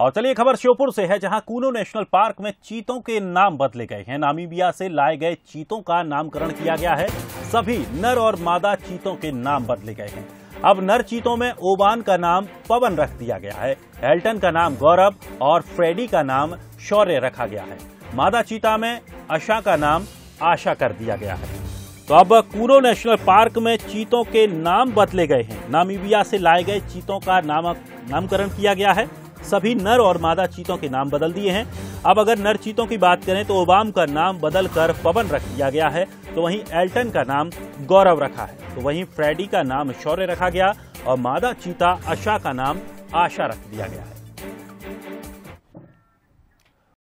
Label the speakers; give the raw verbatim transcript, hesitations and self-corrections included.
Speaker 1: और चलिए खबर श्योपुर से है, जहां कूनो नेशनल पार्क में चीतों के नाम बदले गए हैं। नामीबिया से लाए गए चीतों का नामकरण किया गया है। सभी नर और मादा चीतों के नाम बदले गए हैं। अब नर चीतों में ओबान का नाम पवन रख दिया गया है, एल्टन का नाम गौरव और फ्रेडी का नाम शौर्य रखा गया है। मादा चीता में आशा का नाम आशा कर दिया गया है। तो अब कूनो नेशनल पार्क में चीतों के नाम बदले गए हैं। नामीबिया से लाए गए चीतों का नाम नामकरण किया गया है। सभी नर और मादा चीतों के नाम बदल दिए हैं। अब अगर नर चीतों की बात करें तो ओबाम का नाम बदलकर पवन रख दिया गया है, तो वहीं एल्टन का नाम गौरव रखा है, तो वहीं फ्रेडी का नाम शौर्य रखा गया और मादा चीता आशा का नाम आशा रख दिया गया है।